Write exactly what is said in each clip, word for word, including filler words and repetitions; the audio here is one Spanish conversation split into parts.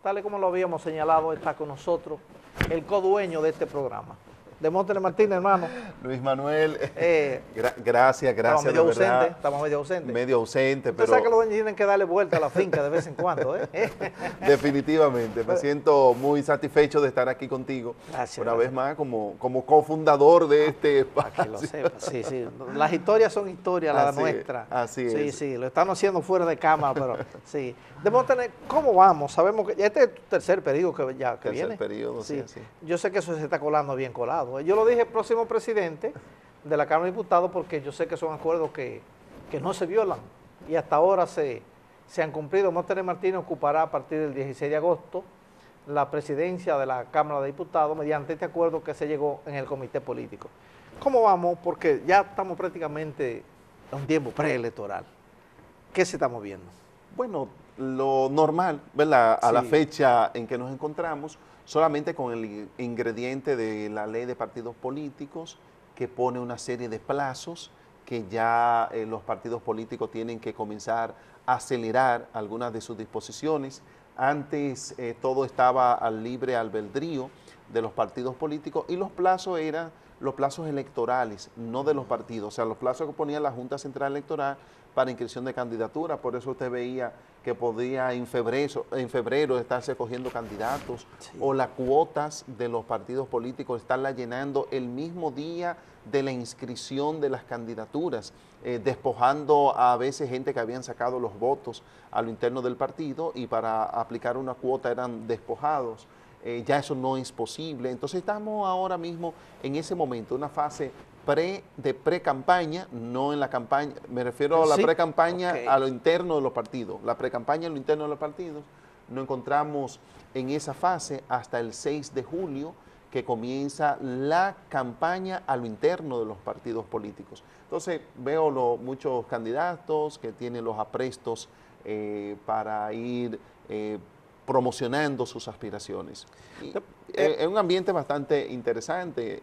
tal y como lo habíamos señalado, está con nosotros el codueño de este programa. Demóstenes Martínez, hermano. Luis Manuel, eh, gra gracias, gracias, medio de verdad. Ausente, estamos medio ausentes. Medio ausente, Usted pero... sabe que los dueños tienen que darle vuelta a la finca de vez en cuando, ¿eh? Definitivamente, me siento muy satisfecho de estar aquí contigo. Gracias. Una gracias. vez más, como, como cofundador de este Para espacio. que lo sepa, sí, sí. Las historias son historias, las Así nuestras. es, así sí, es. Sí, sí, lo estamos haciendo fuera de cámara, pero sí. Demóstenes, ¿cómo vamos? Sabemos que este es tu tercer periodo que ya que Tercer viene. periodo, sí, sí, así. Yo sé que eso se está colando bien colado. Yo lo dije, próximo presidente de la Cámara de Diputados, porque yo sé que son acuerdos que, que no se violan y hasta ahora se, se han cumplido. Demóstenes Martínez ocupará a partir del dieciséis de agosto la presidencia de la Cámara de Diputados mediante este acuerdo que se llegó en el comité político. ¿Cómo vamos? Porque ya estamos prácticamente en un tiempo preelectoral. ¿Qué se está moviendo? Bueno, lo normal, ¿verdad? A Sí. la fecha en que nos encontramos, solamente con el ingrediente de la ley de partidos políticos, que pone una serie de plazos que ya eh, los partidos políticos tienen que comenzar a acelerar algunas de sus disposiciones. Antes eh, todo estaba al libre albedrío de los partidos políticos y los plazos eran los plazos electorales, no de los partidos, o sea, los plazos que ponía la Junta Central Electoral para inscripción de candidatura. Por eso usted veía que podía en febrero, en febrero estarse cogiendo candidatos, sí, o las cuotas de los partidos políticos estarla llenando el mismo día de la inscripción de las candidaturas, eh, despojando a veces gente que habían sacado los votos a lo interno del partido y para aplicar una cuota eran despojados. Eh, ya eso no es posible. Entonces estamos ahora mismo en ese momento, una fase pre, de pre-campaña, no en la campaña, me refiero a la sí. pre-campaña okay. a lo interno de los partidos, la pre-campaña a lo interno de los partidos. Nos encontramos en esa fase hasta el seis de julio, que comienza la campaña a lo interno de los partidos políticos. Entonces veo lo, muchos candidatos que tienen los aprestos eh, para ir eh, promocionando sus aspiraciones. Y, eh, es un ambiente bastante interesante.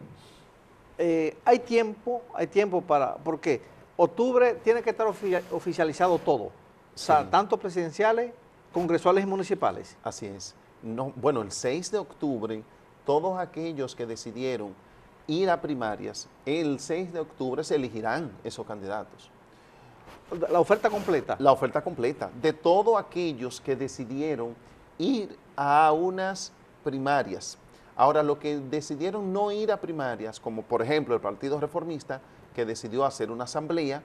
Eh, hay tiempo, hay tiempo para, porque octubre tiene que estar ofi oficializado todo, o sea, Sí. tanto presidenciales, congresuales y municipales. Así es. No, bueno, el seis de octubre, todos aquellos que decidieron ir a primarias, el seis de octubre se elegirán esos candidatos. La oferta completa. La oferta completa, de todos aquellos que decidieron ir a unas primarias. Ahora, los que decidieron no ir a primarias, como por ejemplo el Partido Reformista, que decidió hacer una asamblea,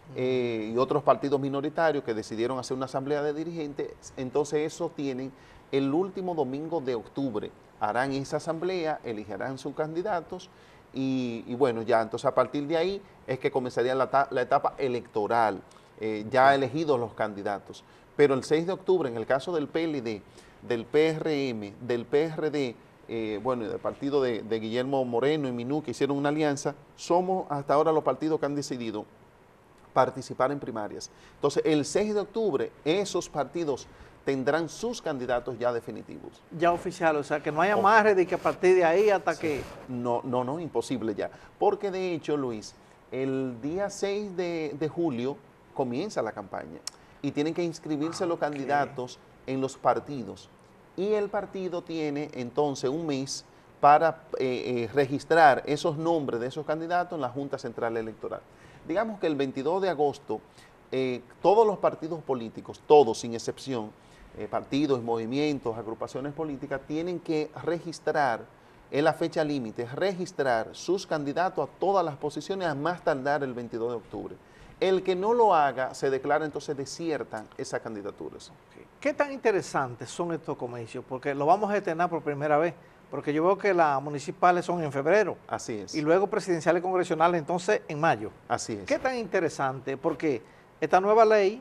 eh, y otros partidos minoritarios que decidieron hacer una asamblea de dirigentes, entonces eso tienen el último domingo de octubre. Harán esa asamblea, elegirán sus candidatos y, y bueno, ya, entonces a partir de ahí es que comenzaría la, la etapa electoral, eh, ya sí. elegidos los candidatos. Pero el seis de octubre, en el caso del P L D, del P R M, del P R D, eh, bueno, del partido de, de Guillermo Moreno y Minú, que hicieron una alianza, somos hasta ahora los partidos que han decidido participar en primarias. Entonces, el seis de octubre, esos partidos tendrán sus candidatos ya definitivos. Ya oficial, o sea, que no hay amarre de que a partir de ahí hasta sí. que... No, no, no, imposible ya. Porque de hecho, Luis, el día seis de, de julio comienza la campaña y tienen que inscribirse ah, los okay. candidatos en los partidos. Y el partido tiene entonces un mes para eh, eh, registrar esos nombres de esos candidatos en la Junta Central Electoral. Digamos que el veintidós de agosto, eh, todos los partidos políticos, todos sin excepción, eh, partidos, movimientos, agrupaciones políticas, tienen que registrar, en la fecha límite, registrar sus candidatos a todas las posiciones a más tardar el veintidós de octubre. El que no lo haga, se declara entonces desiertan esas candidaturas. Okay. ¿Qué tan interesantes son estos comicios? Porque lo vamos a estrenar por primera vez, porque yo veo que las municipales son en febrero. Así es. Y luego presidenciales y congresionales entonces en mayo. Así es. ¿Qué tan interesante? Porque esta nueva ley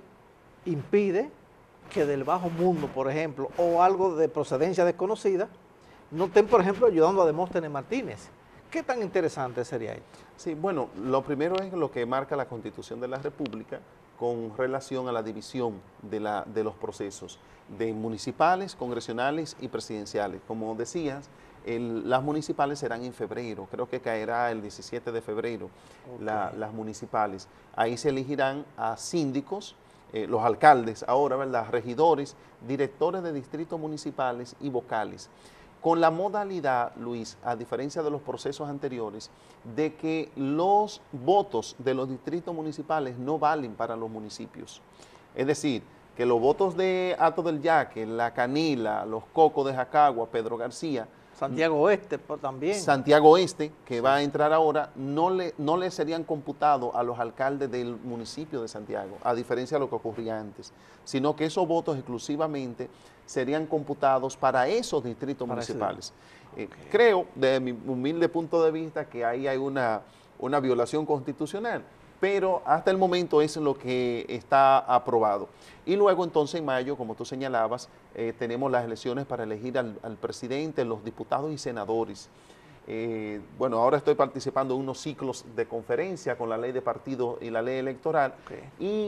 impide que del bajo mundo, por ejemplo, o algo de procedencia desconocida, no estén, por ejemplo, ayudando a Demóstenes Martínez. ¿Qué tan interesante sería esto? Sí, bueno, lo primero es lo que marca la Constitución de la República con relación a la división de, la, de los procesos de municipales, congresionales y presidenciales. Como decías, el, las municipales serán en febrero, creo que caerá el diecisiete de febrero, okay. la, las municipales. Ahí se elegirán a síndicos, eh, los alcaldes ahora, ¿verdad?, regidores, directores de distritos municipales y vocales, con la modalidad, Luis, a diferencia de los procesos anteriores, de que los votos de los distritos municipales no valen para los municipios. Es decir, que los votos de Hato del Yaque, La Canila, Los Cocos de Jacagua, Pedro García, Santiago Oeste pues, también. Santiago Oeste, que va a entrar ahora, no le, no le serían computados a los alcaldes del municipio de Santiago, a diferencia de lo que ocurría antes, sino que esos votos exclusivamente serían computados para esos distritos para municipales. Okay. Eh, creo, desde mi humilde punto de vista, que ahí hay una, una violación constitucional, pero hasta el momento es lo que está aprobado. Y luego entonces en mayo, como tú señalabas, eh, tenemos las elecciones para elegir al, al presidente, los diputados y senadores. Eh, bueno, ahora estoy participando en unos ciclos de conferencia con la ley de partidos y la ley electoral, okay. Y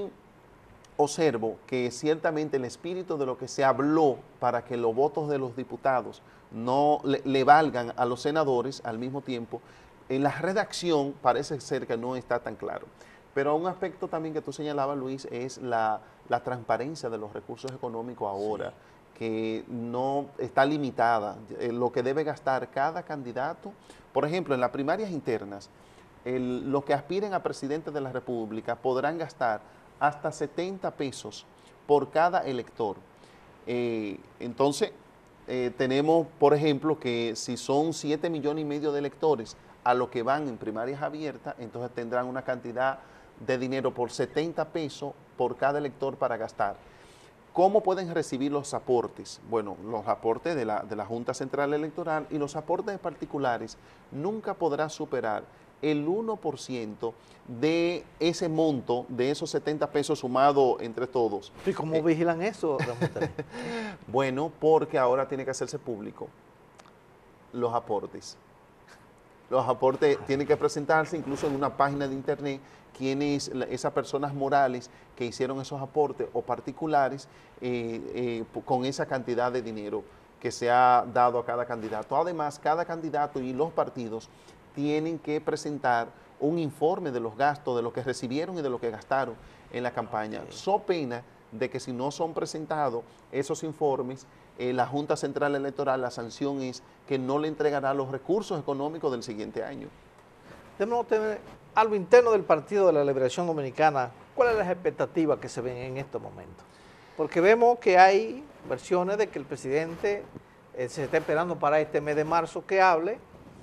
observo que ciertamente el espíritu de lo que se habló para que los votos de los diputados no le, le valgan a los senadores al mismo tiempo, en la redacción parece ser que no está tan claro. Pero un aspecto también que tú señalabas, Luis, es la, la transparencia de los recursos económicos ahora, sí. Que no está limitada, lo que debe gastar cada candidato. Por ejemplo, en las primarias internas, el, los que aspiren a presidente de la República podrán gastar hasta setenta pesos por cada elector. Eh, entonces, eh, tenemos, por ejemplo, que si son siete millones y medio de electores a lo que van en primarias abiertas, entonces tendrán una cantidad de dinero por setenta pesos por cada elector para gastar. ¿Cómo pueden recibir los aportes? Bueno, los aportes de la, de la Junta Central Electoral y los aportes particulares nunca podrá superar el uno por ciento de ese monto, de esos setenta pesos sumados entre todos. ¿Y cómo eh, vigilan eso? Bueno, porque ahora tiene que hacerse público los aportes. Los aportes tienen que presentarse incluso en una página de internet quiénes, esas personas morales que hicieron esos aportes o particulares eh, eh, con esa cantidad de dinero que se ha dado a cada candidato. Además, cada candidato y los partidos tienen que presentar un informe de los gastos, de lo que recibieron y de lo que gastaron en la campaña. Okay. So pena de que si no son presentados esos informes, eh, la Junta Central Electoral, la sanción es que no le entregará los recursos económicos del siguiente año. Debemos tener algo interno del Partido de la Liberación Dominicana. ¿Cuáles son las expectativas que se ven en estos momentos? Porque vemos que hay versiones de que el presidente eh, se está esperando para este mes de marzo que hable.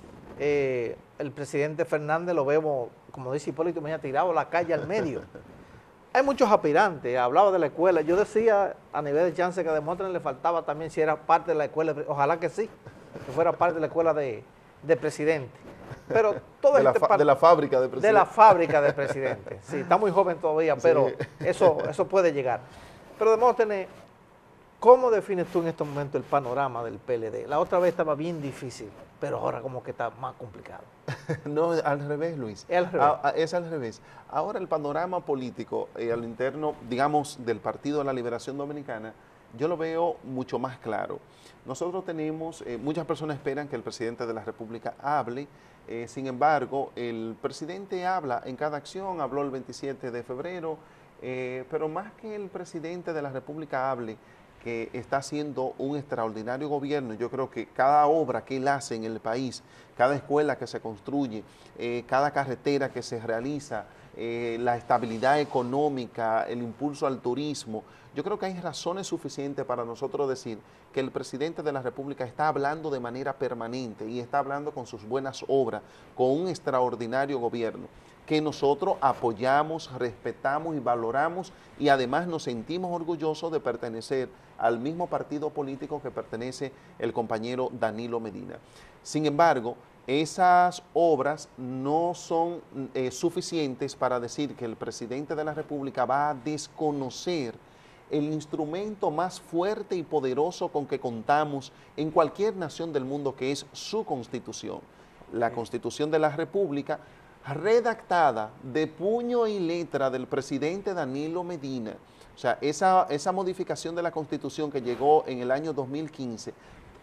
Eh, el presidente Fernández lo vemos, como dice Hipólito Mejía, tirado a la calle al medio. Hay muchos aspirantes, hablaba de la escuela, yo decía a nivel de chance que a Demóstenes le faltaba también si era parte de la escuela, ojalá que sí, que fuera parte de la escuela de, de presidente. Pero todo de, este la de la fábrica de presidente. De la fábrica de presidente, sí, está muy joven todavía, pero sí. eso, eso puede llegar. Pero Demóstenes, ¿cómo defines tú en estos momentos el panorama del P L D? La otra vez estaba bien difícil, pero ahora como que está más complicado. No, al revés, Luis. Es al revés. A, a, es al revés. Ahora el panorama político eh, al interno, digamos, del Partido de la Liberación Dominicana, yo lo veo mucho más claro. Nosotros tenemos, eh, muchas personas esperan que el presidente de la República hable, eh, sin embargo, el presidente habla en cada acción, habló el veintisiete de febrero, eh, pero más que el presidente de la República hable, que está haciendo un extraordinario gobierno. Yo creo que cada obra que él hace en el país, cada escuela que se construye, eh, cada carretera que se realiza, eh, la estabilidad económica, el impulso al turismo, yo creo que hay razones suficientes para nosotros decir que el presidente de la República está hablando de manera permanente y está hablando con sus buenas obras, con un extraordinario gobierno que nosotros apoyamos, respetamos y valoramos y además nos sentimos orgullosos de pertenecer al mismo partido político que pertenece el compañero Danilo Medina. Sin embargo, esas obras no son eh, suficientes para decir que el presidente de la República va a desconocer el instrumento más fuerte y poderoso con que contamos en cualquier nación del mundo, que es su Constitución. La Constitución de la República, redactada de puño y letra del presidente Danilo Medina. O sea, esa, esa modificación de la Constitución que llegó en el año dos mil quince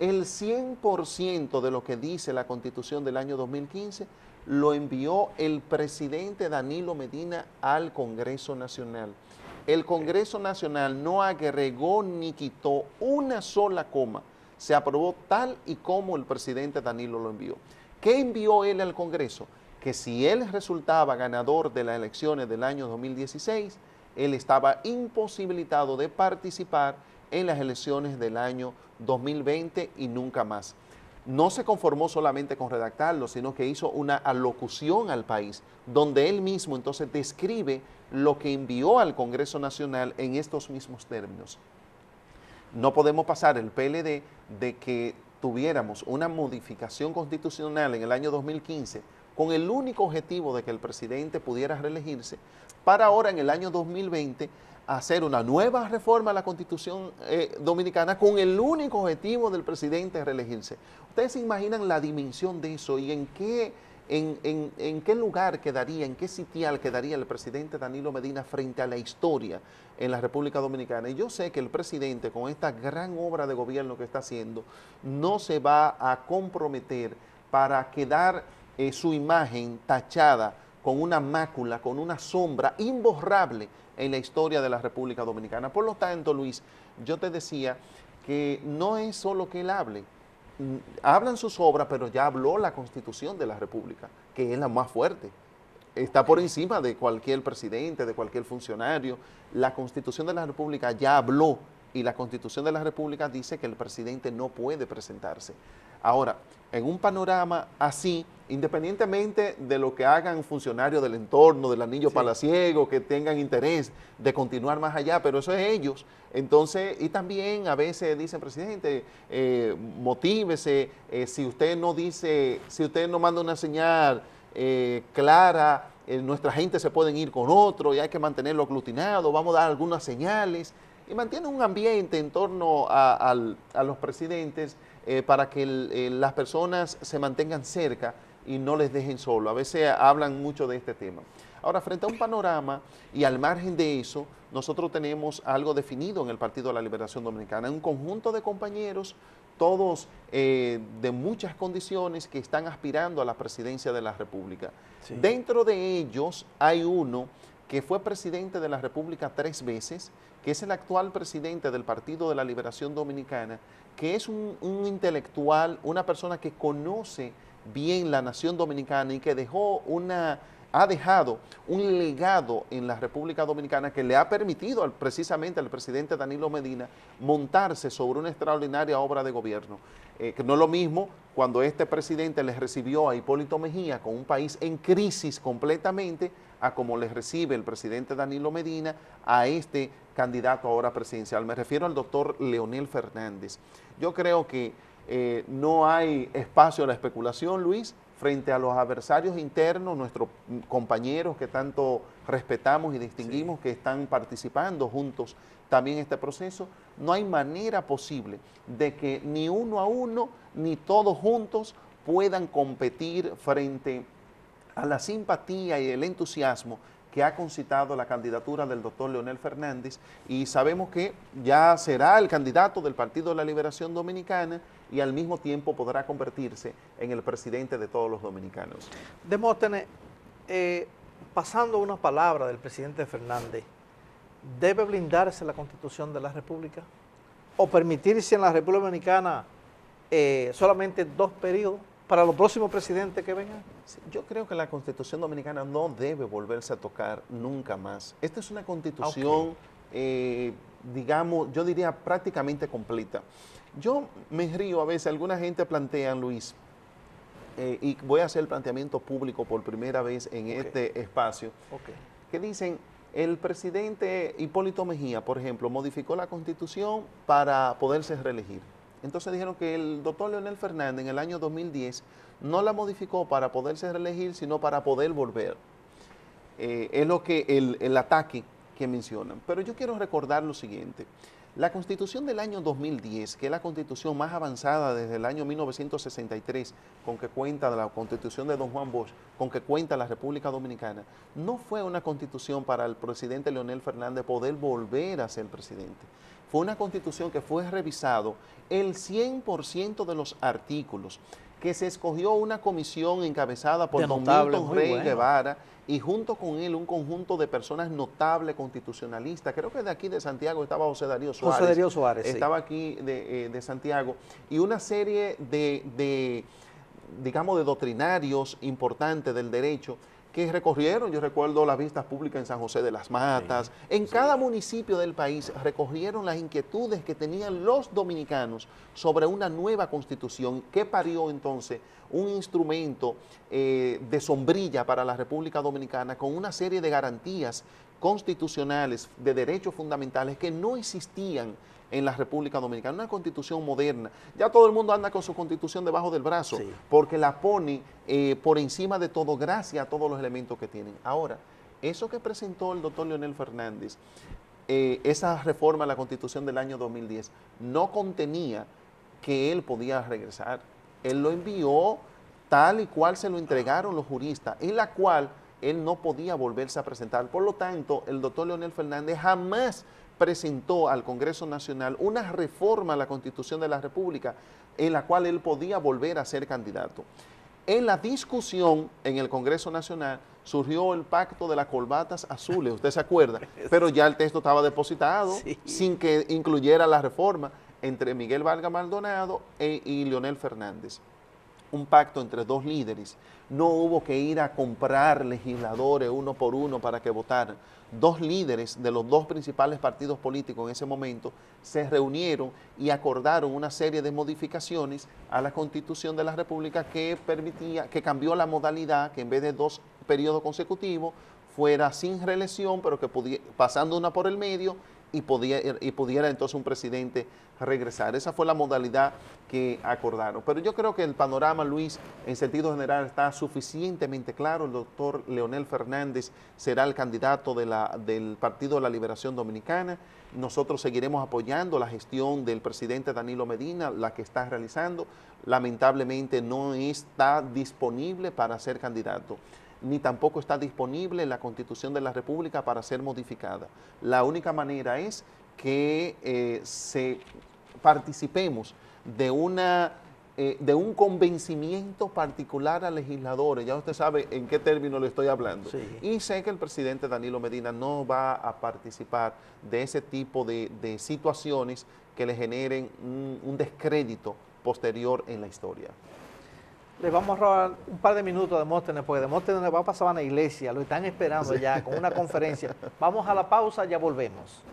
el cien por ciento de lo que dice la Constitución del año dos mil quince lo envió el presidente Danilo Medina al Congreso Nacional. El Congreso Nacional no agregó ni quitó una sola coma. Se aprobó tal y como el presidente Danilo lo envió. ¿Qué envió él al Congreso? Que si él resultaba ganador de las elecciones del año dos mil dieciséis, él estaba imposibilitado de participar en las elecciones del año dos mil veinte y nunca más. No se conformó solamente con redactarlo, sino que hizo una alocución al país, donde él mismo entonces describe lo que envió al Congreso Nacional en estos mismos términos. No podemos pasar el P L D de que tuviéramos una modificación constitucional en el año dos mil quince con el único objetivo de que el presidente pudiera reelegirse, para ahora en el año dos mil veinte hacer una nueva reforma a la Constitución eh, dominicana con el único objetivo del presidente reelegirse. ¿Ustedes se imaginan la dimensión de eso y en qué, en, en, en qué lugar quedaría, en qué sitial quedaría el presidente Danilo Medina frente a la historia en la República Dominicana? Y yo sé que el presidente, con esta gran obra de gobierno que está haciendo, no se va a comprometer para quedar eh, su imagen tachada con una mácula, con una sombra imborrable en la historia de la República Dominicana. Por lo tanto, Luis, yo te decía que no es solo que él hable, hablan sus obras, pero ya habló la Constitución de la República, que es la más fuerte. Está por encima de cualquier presidente, de cualquier funcionario. La Constitución de la República ya habló y la Constitución de la República dice que el presidente no puede presentarse. Ahora, en un panorama así, independientemente de lo que hagan funcionarios del entorno, del anillo sí. palaciego, que tengan interés de continuar más allá, pero eso es ellos. Entonces, y también a veces dicen, presidente, eh, motívese, eh, si usted no dice, si usted no manda una señal eh, clara, eh, nuestra gente se pueden ir con otro y hay que mantenerlo aglutinado, vamos a dar algunas señales. Y mantiene un ambiente en torno a, a, a los presidentes eh, para que el, eh, las personas se mantengan cerca y no les dejen solo. A veces hablan mucho de este tema. Ahora, frente a un panorama y al margen de eso, nosotros tenemos algo definido en el Partido de la Liberación Dominicana, un conjunto de compañeros, todos eh, de muchas condiciones, que están aspirando a la presidencia de la República. Sí. Dentro de ellos hay uno que fue presidente de la República tres veces, que es el actual presidente del Partido de la Liberación Dominicana, que es un, un intelectual, una persona que conoce bien la nación dominicana y que dejó una, ha dejado un legado en la República Dominicana que le ha permitido al, precisamente al presidente Danilo Medina montarse sobre una extraordinaria obra de gobierno. Eh, que no es lo mismo cuando este presidente les recibió a Hipólito Mejía con un país en crisis completamente, a como les recibe el presidente Danilo Medina a este candidato ahora presidencial. Me refiero al doctor Leonel Fernández. Yo creo que eh, no hay espacio a la especulación, Luis, frente a los adversarios internos, nuestros compañeros que tanto respetamos y distinguimos, sí. que están participando juntos también en este proceso. No hay manera posible de que ni uno a uno, ni todos juntos puedan competir frente a la simpatía y el entusiasmo que ha concitado la candidatura del doctor Leonel Fernández, y sabemos que ya será el candidato del Partido de la Liberación Dominicana y al mismo tiempo podrá convertirse en el presidente de todos los dominicanos. Demóstenes, eh, pasando una palabra del presidente Fernández, ¿debe blindarse la Constitución de la República? ¿O permitirse en la República Dominicana eh, solamente dos periodos para los próximos presidentes que vengan? Sí, yo creo que la Constitución Dominicana no debe volverse a tocar nunca más. Esta es una Constitución, okay. eh, digamos, yo diría prácticamente completa. Yo me río a veces, alguna gente plantea, Luis, eh, y voy a hacer el planteamiento público por primera vez en okay. este espacio, okay. que dicen, el presidente Hipólito Mejía, por ejemplo, modificó la Constitución para poderse reelegir. Entonces dijeron que el doctor Leonel Fernández en el año dos mil diez no la modificó para poderse reelegir, sino para poder volver. Eh, es lo que el, el ataque que mencionan. Pero yo quiero recordar lo siguiente. La Constitución del año dos mil diez, que es la Constitución más avanzada desde el año mil novecientos sesenta y tres, con que cuenta la Constitución de don Juan Bosch, con que cuenta la República Dominicana, no fue una Constitución para el presidente Leonel Fernández poder volver a ser presidente. Fue una Constitución que fue revisado el cien por ciento de los artículos, que se escogió una comisión encabezada por don Milton Rey bueno. Guevara, y junto con él un conjunto de personas notables constitucionalistas. Creo que de aquí de Santiago estaba José Darío Suárez. José Darío Suárez, Estaba sí. aquí de, eh, de Santiago. Y una serie de, de, digamos, de doctrinarios importantes del derecho que recorrieron, yo recuerdo las vistas públicas en San José de las Matas, sí, en sí. cada municipio del país recorrieron las inquietudes que tenían los dominicanos sobre una nueva constitución que parió entonces un instrumento eh, de sombrilla para la República Dominicana con una serie de garantías constitucionales, de derechos fundamentales que no existían en la República Dominicana, una constitución moderna. Ya todo el mundo anda con su constitución debajo del brazo, sí. porque la pone eh, por encima de todo, gracias a todos los elementos que tienen. Ahora, eso que presentó el doctor Leonel Fernández, eh, esa reforma a la constitución del año dos mil diez, no contenía que él podía regresar. Él lo envió tal y cual se lo entregaron los juristas, en la cual él no podía volverse a presentar. Por lo tanto, el doctor Leonel Fernández jamás presentó al Congreso Nacional una reforma a la Constitución de la República en la cual él podía volver a ser candidato. En la discusión en el Congreso Nacional surgió el pacto de las corbatas azules, usted se acuerda, pero ya el texto estaba depositado sí. sin que incluyera la reforma entre Miguel Vargas Maldonado e, y Leonel Fernández. Un pacto entre dos líderes. No hubo que ir a comprar legisladores uno por uno para que votaran. Dos líderes de los dos principales partidos políticos en ese momento se reunieron y acordaron una serie de modificaciones a la Constitución de la República que permitía, que cambió la modalidad, que en vez de dos periodos consecutivos fuera sin reelección, pero que pudiera, pasando una por el medio, y, podía, y pudiera entonces un presidente regresar. Esa fue la modalidad que acordaron. Pero yo creo que el panorama, Luis, en sentido general está suficientemente claro. El doctor Leonel Fernández será el candidato de la, del Partido de la Liberación Dominicana. Nosotros seguiremos apoyando la gestión del presidente Danilo Medina, la que está realizando. Lamentablemente no está disponible para ser candidato, ni tampoco está disponible la Constitución de la República para ser modificada. La única manera es que eh, se participemos de, una, eh, de un convencimiento particular a legisladores. Ya usted sabe en qué término le estoy hablando. Sí. Y sé que el presidente Danilo Medina no va a participar de ese tipo de, de situaciones que le generen un, un descrédito posterior en la historia. Le vamos a robar un par de minutos a Demóstenes, porque Demóstenes va a pasar a la iglesia, lo están esperando sí. ya con una conferencia. Vamos a la pausa, ya volvemos.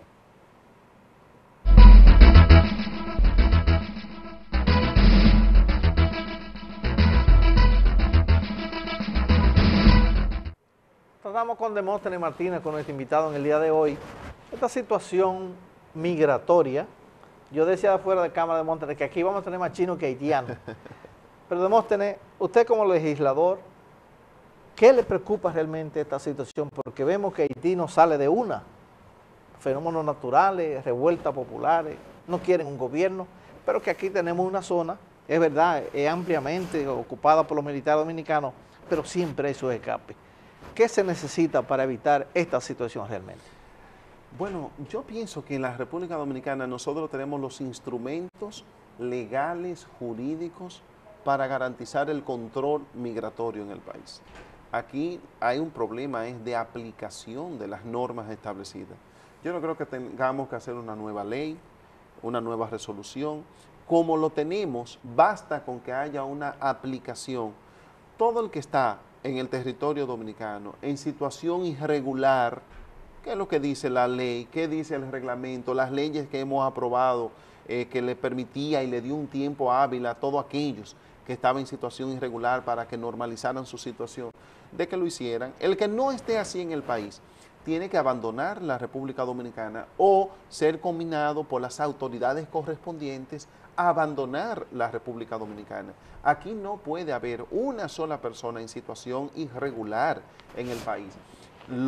Tratamos con Demóstenes Martínez, con nuestro invitado en el día de hoy. Esta situación migratoria, yo decía afuera de cámara de Demóstenes que aquí vamos a tener más chinos que haitianos. Pero Demóstenes, usted como legislador, ¿qué le preocupa realmente esta situación? Porque vemos que Haití no sale de una. Fenómenos naturales, revueltas populares, no quieren un gobierno, pero que aquí tenemos una zona, es verdad, es ampliamente ocupada por los militares dominicanos, pero siempre hay sus escapes. ¿Qué se necesita para evitar esta situación realmente? Bueno, yo pienso que en la República Dominicana nosotros tenemos los instrumentos legales, jurídicos, para garantizar el control migratorio en el país. Aquí hay un problema es de aplicación de las normas establecidas. Yo no creo que tengamos que hacer una nueva ley, una nueva resolución. Como lo tenemos, basta con que haya una aplicación. Todo el que está en el territorio dominicano en situación irregular, ¿qué es lo que dice la ley? ¿Qué dice el reglamento? Las leyes que hemos aprobado eh, que le permitía y le dio un tiempo hábil a todos aquellos que estaban en situación irregular para que normalizaran su situación, de que lo hicieran. El que no esté así en el país tiene que abandonar la República Dominicana o ser combinado por las autoridades correspondientes a abandonar la República Dominicana. Aquí no puede haber una sola persona en situación irregular en el país. Lo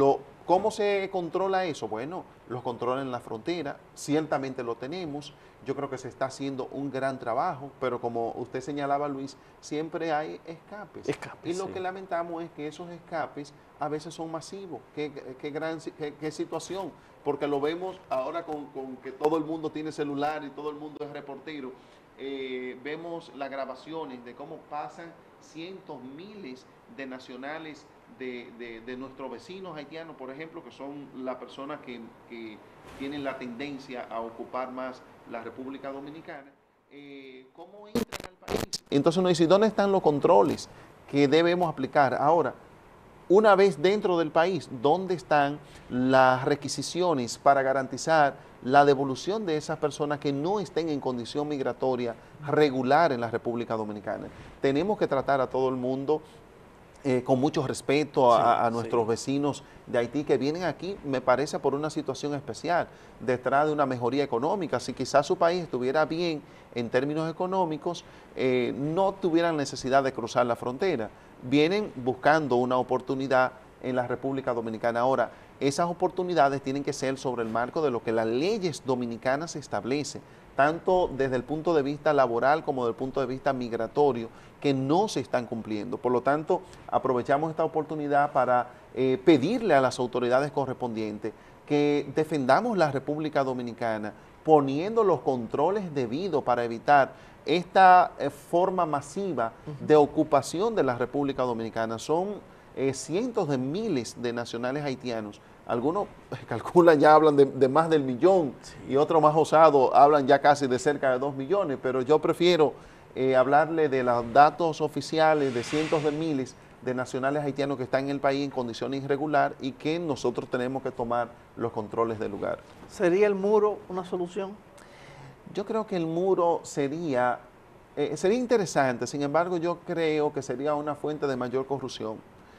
¿Cómo se controla eso? Bueno, los controles en la frontera, ciertamente lo tenemos. Yo creo que se está haciendo un gran trabajo, pero como usted señalaba, Luis, siempre hay escapes. Escapes, y lo sí. que lamentamos es que esos escapes a veces son masivos. Qué, qué gran qué, qué situación, porque lo vemos ahora con, con que todo el mundo tiene celular y todo el mundo es reportero. Eh, vemos las grabaciones de cómo pasan cientos, miles de nacionales de, de, de nuestros vecinos haitianos, por ejemplo, que son las personas que, que tienen la tendencia a ocupar más la República Dominicana, eh, ¿cómo entran al país? Entonces uno dice, ¿dónde están los controles que debemos aplicar? Ahora, una vez dentro del país, ¿dónde están las requisiciones para garantizar la devolución de esas personas que no estén en condición migratoria regular en la República Dominicana? Tenemos que tratar a todo el mundo Eh, con mucho respeto a, Sí, a nuestros sí. vecinos de Haití que vienen aquí, me parece, por una situación especial, detrás de una mejoría económica. Si quizás su país estuviera bien en términos económicos, eh, no tuvieran necesidad de cruzar la frontera. Vienen buscando una oportunidad en la República Dominicana. Ahora, esas oportunidades tienen que ser sobre el marco de lo que las leyes dominicanas establecen, tanto desde el punto de vista laboral como desde el punto de vista migratorio, que no se están cumpliendo. Por lo tanto, aprovechamos esta oportunidad para eh, pedirle a las autoridades correspondientes que defendamos la República Dominicana, poniendo los controles debidos para evitar esta eh, forma masiva uh-huh. de ocupación de la República Dominicana. Son eh, cientos de miles de nacionales haitianos. Algunos calculan, ya hablan de, de más del millón, sí. y otros más osados hablan ya casi de cerca de dos millones, pero yo prefiero eh, hablarle de los datos oficiales de cientos de miles de nacionales haitianos que están en el país en condiciones irregulares y que nosotros tenemos que tomar los controles del lugar. ¿Sería el muro una solución? Yo creo que el muro sería, eh, sería interesante, sin embargo yo creo que sería una fuente de mayor corrupción,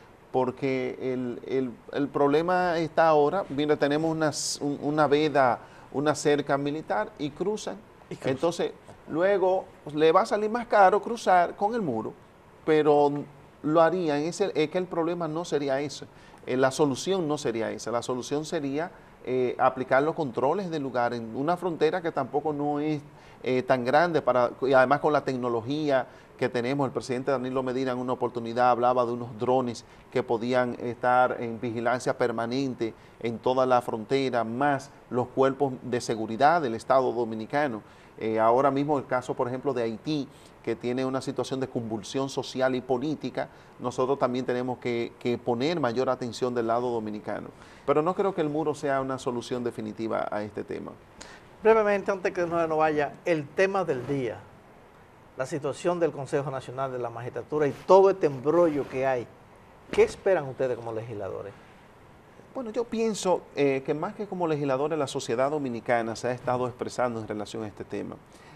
porque el, el, el problema está ahora, mira, tenemos una, una veda, una cerca militar y cruzan, y cruzan. Entonces luego pues, le va a salir más caro cruzar con el muro, pero lo harían, es, el, es que el problema no sería ese, eh, la solución no sería esa, la solución sería eh, aplicar los controles del lugar en una frontera que tampoco no es eh, tan grande, para, y además con la tecnología que tenemos. El presidente Danilo Medina en una oportunidad hablaba de unos drones que podían estar en vigilancia permanente en toda la frontera, más los cuerpos de seguridad del Estado Dominicano. Eh, ahora mismo el caso, por ejemplo, de Haití, que tiene una situación de convulsión social y política, nosotros también tenemos que, que poner mayor atención del lado dominicano. Pero no creo que el muro sea una solución definitiva a este tema. Brevemente, antes que no vaya, el tema del día, la situación del Consejo Nacional de la Magistratura y todo este embrollo que hay. ¿Qué esperan ustedes como legisladores? Bueno, yo pienso eh, que más que como legisladores, la sociedad dominicana se ha estado expresando en relación a este tema.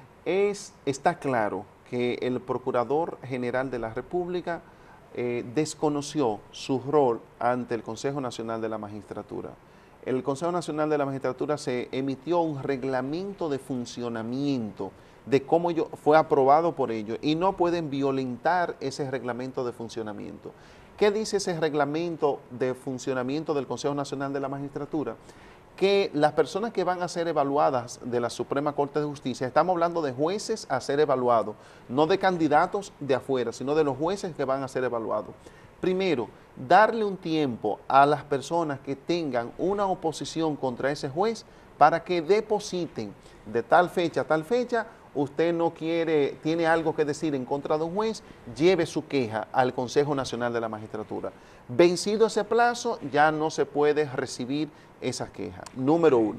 Es, está claro que el Procurador General de la República eh, desconoció su rol ante el Consejo Nacional de la Magistratura. El Consejo Nacional de la Magistratura se emitió un reglamento de funcionamiento de cómo yo, fue aprobado por ellos, y no pueden violentar ese reglamento de funcionamiento. ¿Qué dice ese reglamento de funcionamiento del Consejo Nacional de la Magistratura? Que las personas que van a ser evaluadas de la Suprema Corte de Justicia, estamos hablando de jueces a ser evaluados, no de candidatos de afuera, sino de los jueces que van a ser evaluados. Primero, darle un tiempo a las personas que tengan una oposición contra ese juez para que depositen de tal fecha a tal fecha. Usted no quiere, tiene algo que decir en contra de un juez, lleve su queja al Consejo Nacional de la Magistratura. Vencido ese plazo, ya no se puede recibir esa queja. Número uno.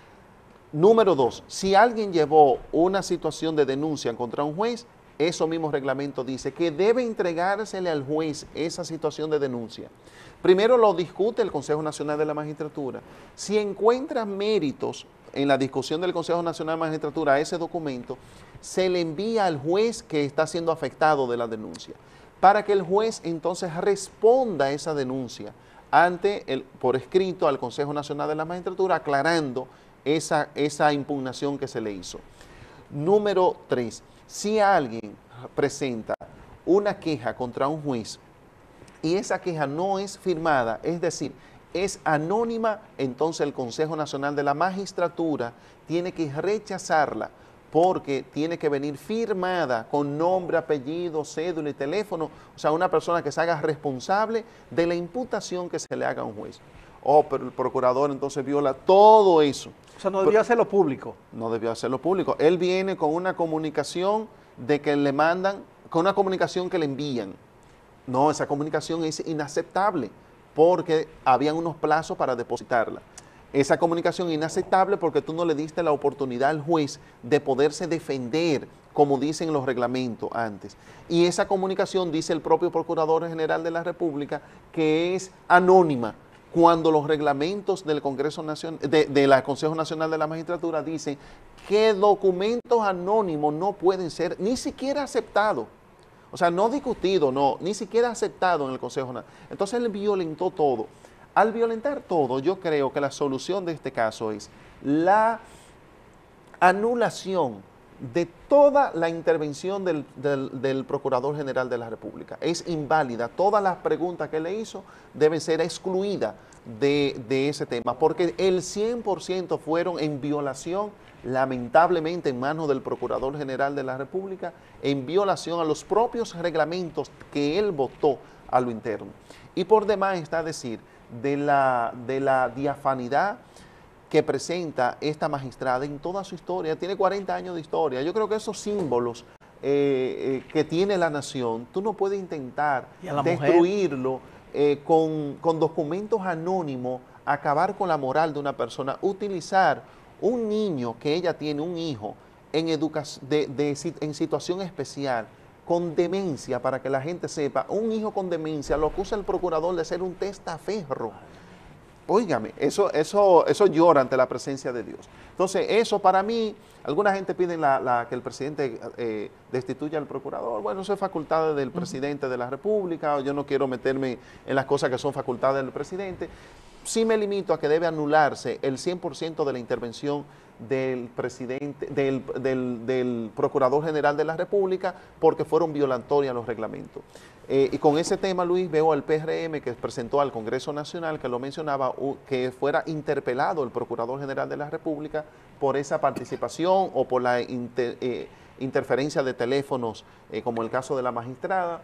Número dos, si alguien llevó una situación de denuncia contra un juez, eso mismo reglamento dice que debe entregársele al juez esa situación de denuncia. Primero lo discute el Consejo Nacional de la Magistratura. Si encuentra méritos en la discusión del Consejo Nacional de la Magistratura a ese documento, se le envía al juez que está siendo afectado de la denuncia, para que el juez entonces responda a esa denuncia ante el, por escrito al Consejo Nacional de la Magistratura, aclarando esa, esa impugnación que se le hizo. Número tres, si alguien presenta una queja contra un juez y esa queja no es firmada, es decir, es anónima, entonces el Consejo Nacional de la Magistratura tiene que rechazarla porque tiene que venir firmada con nombre, apellido, cédula y teléfono, o sea, una persona que se haga responsable de la imputación que se le haga a un juez. Oh, pero el procurador entonces viola todo eso. O sea, no debió pero, hacerlo público. No debió hacerlo público. Él viene con una comunicación de que le mandan, con una comunicación que le envían. No, esa comunicación es inaceptable porque habían unos plazos para depositarla. Esa comunicación es inaceptable porque tú no le diste la oportunidad al juez de poderse defender, como dicen los reglamentos antes. Y esa comunicación, dice el propio Procurador General de la República, que es anónima, cuando los reglamentos del Congreso Nacional, de, de la Consejo Nacional de la Magistratura dicen que documentos anónimos no pueden ser ni siquiera aceptados. O sea, no discutido, no, ni siquiera aceptado en el Consejo Nacional. Entonces él violentó todo. Al violentar todo, yo creo que la solución de este caso es la anulación de toda la intervención del, del, del Procurador General de la República. Es inválida. Todas las preguntas que le hizo deben ser excluidas de, de ese tema, porque el cien por ciento fueron en violación, lamentablemente en manos del Procurador General de la República, en violación a los propios reglamentos que él votó a lo interno. Y por demás está decir de la, de la diafanidad que presenta esta magistrada en toda su historia. Tiene cuarenta años de historia. Yo creo que esos símbolos eh, eh, que tiene la nación, tú no puedes intentar destruirlo eh, con, con documentos anónimos, acabar con la moral de una persona, utilizar un niño que ella tiene, un hijo, en, de, de, en situación especial, con demencia, para que la gente sepa, un hijo con demencia, lo acusa el procurador de ser un testaferro. Óigame, eso, eso, eso llora ante la presencia de Dios. Entonces, eso para mí, alguna gente pide la, la, que el presidente eh, destituya al procurador. Bueno, eso es facultad del presidente de la República, yo no quiero meterme en las cosas que son facultades del presidente. Sí me limito a que debe anularse el cien por ciento de la intervención del presidente, del, del, del Procurador General de la República, porque fueron violatorias a los reglamentos. Eh, y con ese tema, Luis, veo al P R M que presentó al Congreso Nacional, que lo mencionaba, uh, que fuera interpelado el Procurador General de la República por esa participación o por la inter, eh, interferencia de teléfonos, eh, como el caso de la magistrada.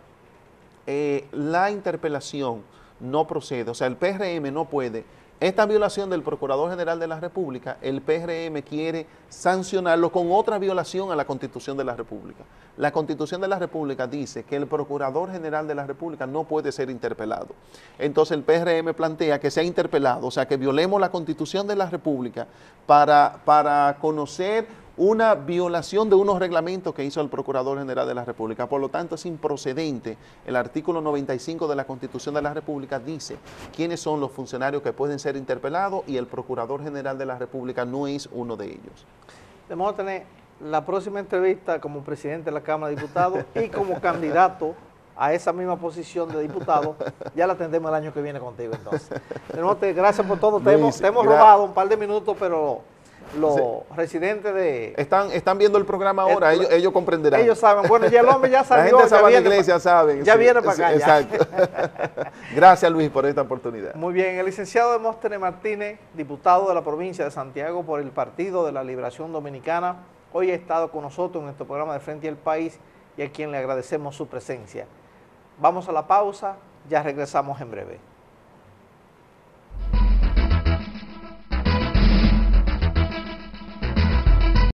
Eh, la interpelación no procede, o sea, el P R M no puede. Esta violación del Procurador General de la República, el P R M quiere sancionarlo con otra violación a la Constitución de la República. La Constitución de la República dice que el Procurador General de la República no puede ser interpelado. Entonces el P R M plantea que sea interpelado, o sea, que violemos la Constitución de la República para, para conocer una violación de unos reglamentos que hizo el Procurador General de la República. Por lo tanto, es improcedente. El artículo noventa y cinco de la Constitución de la República dice quiénes son los funcionarios que pueden ser interpelados y el Procurador General de la República no es uno de ellos. Vamos a tener la próxima entrevista como presidente de la Cámara de Diputados y como candidato a esa misma posición de diputado, ya la tendremos el año que viene contigo entonces. Gracias por todo. Te hemos, te hemos robado un par de minutos, pero los sí. residentes de... Están, están viendo el programa ahora, el, ellos, ellos comprenderán. Ellos saben, bueno, ya el hombre ya salió. La gente sabe ya la iglesia, pa, saben. Ya sí, viene para acá. Exacto. Gracias, Luis, por esta oportunidad. Muy bien, el licenciado Demóstenes Martínez, diputado de la provincia de Santiago por el Partido de la Liberación Dominicana, hoy ha estado con nosotros en nuestro programa de Frente al País y a quien le agradecemos su presencia. Vamos a la pausa, ya regresamos en breve.